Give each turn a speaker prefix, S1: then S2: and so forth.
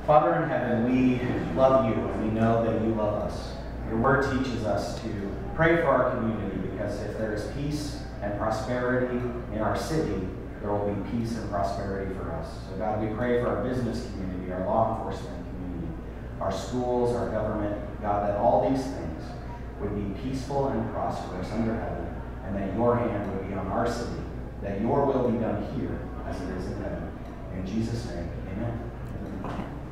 S1: Father in heaven, we love you and we know that you love us. Your word teaches us to pray for our community because if there is peace and prosperity in our city, there will be peace and prosperity for us. So God, we pray for our business community, our law enforcement community, our schools, our government, God, that all these things would be peaceful and prosperous under heaven, and that your hand would be on our city, that your will be done here as it is in heaven. In Jesus' name, amen.